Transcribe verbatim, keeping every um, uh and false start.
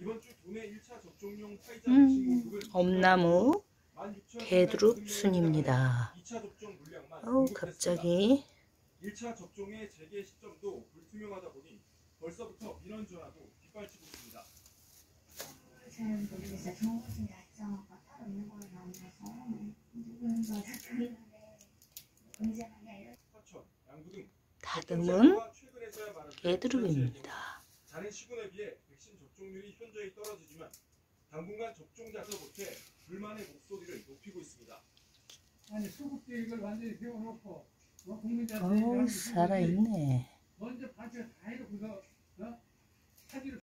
음, 엄나무 개두릅 순입니다. 어우, 갑자기 일 차 접종의 재개 시점도 불투명하다 보니 벌써부터 민원 전화도 빗발치고 있습니다. 저는 모르겠어요. 정보진 달성하고 따로 있는 걸로 나오면서 누군가 작성했는데 언제나 이런 다듬은 개두릅입니다. 자는 시군에 비해 백신 접종률이 현저히 떨어지지만 당분간 접종자서 못해 불만의 목소리를 높이고 있습니다. 아니 수급 계획을 완전히 세워놓고 어우, 살아있네. 먼저 발표 다 해놓고서 어? 사기를